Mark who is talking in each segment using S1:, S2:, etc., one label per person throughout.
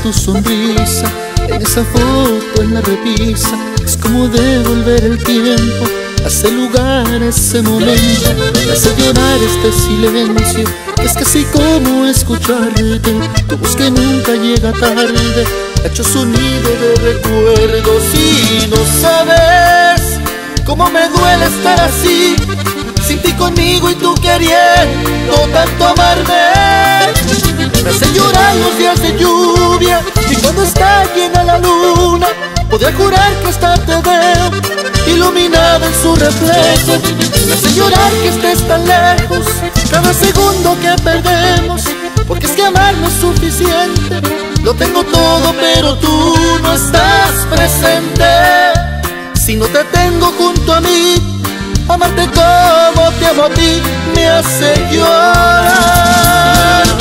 S1: tu sonrisa en esa foto en la repisa. Es como devolver el tiempo a ese lugar, a ese momento. Me hace llorar este silencio, que es casi como escucharte. Tu voz que nunca llega tarde, hecho sonido de recuerdos. Y no sabes cómo me duele estar así, sin ti conmigo y tú queriendo tanto amarme. Me hace llorar los días de lluvia y cuando está llena la luna. Podría jurar que hasta te veo iluminada en su reflejo. Me hace llorar que estés tan lejos cada segundo que perdemos, porque es que amar no es suficiente. Lo tengo todo pero tú no estás presente. Si no te tengo junto a mí, amarte como te amo a ti me hace llorar.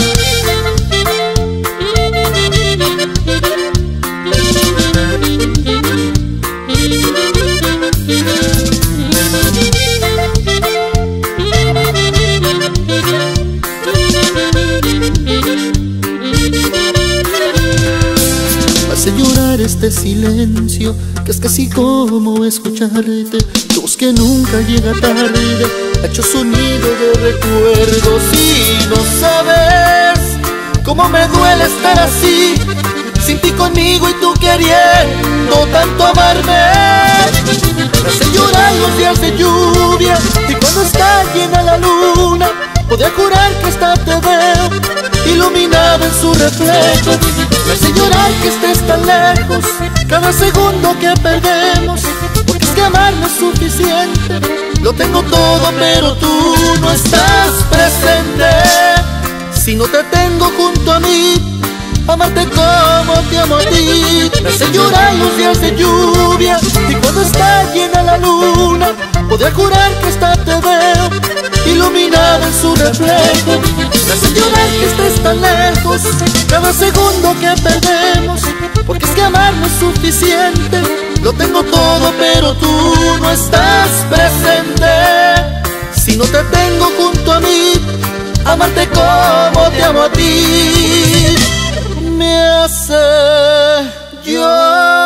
S1: Me hace llorar este silencio, que es casi como escucharte. Tu voz que nunca llega tarde, hecho sonido de recuerdos. Y no sabes cómo me duele estar así, sin ti conmigo y tú queriendo tanto amarme. Me hace llorar los días de lluvia y cuando está llena la luna. Podría jurar que hasta te veo iluminada en su reflejo. Me hace llorar que estés tan lejos cada segundo que perdemos, porque es que amar no es suficiente. Lo tengo todo pero tú no estás presente. Si no te tengo junto a mí, amarte como te amo a ti. Me hace llorar los días de lluvia y cuando está llena la luna. Podría jurar que hasta te veo iluminada en su reflejo. Me hace llorar que estés tan lejos cada segundo que perdemos, porque es que amar no es suficiente. Lo tengo todo pero tú no estás presente. Si no te tengo junto a mí, amarte como te amo a ti me hace llorar.